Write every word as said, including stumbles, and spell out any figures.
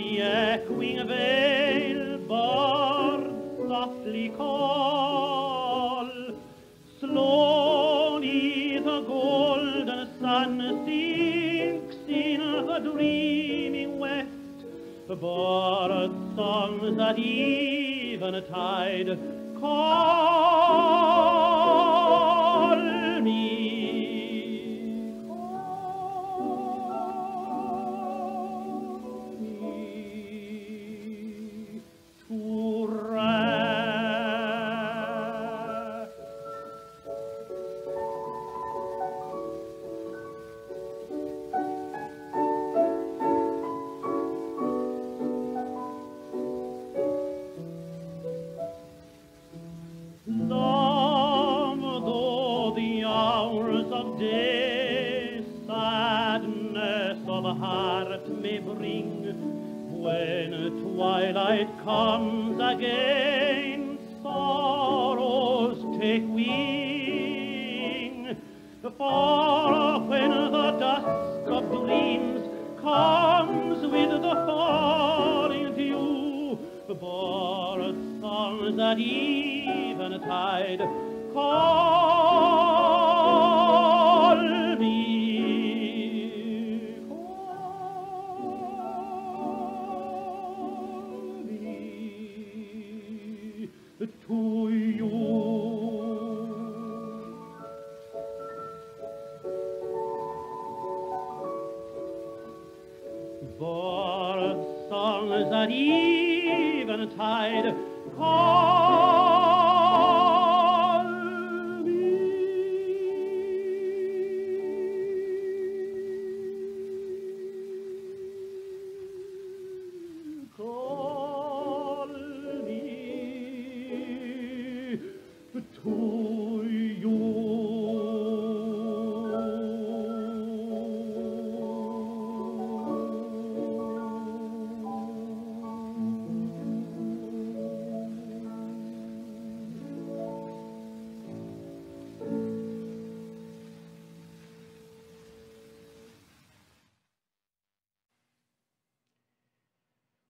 the echoing vale birds softly call. Slowly the golden sun sinks in the dreaming west. Bird songs at eventide call me, call me to rest. Long though the hours of day sadness of heart may bring, when twilight comes again, sorrows take wing. For when the dusk of dreams comes with the falling dew, bird songs at eventide call me, call me to you. Bird songs at eventide call me, call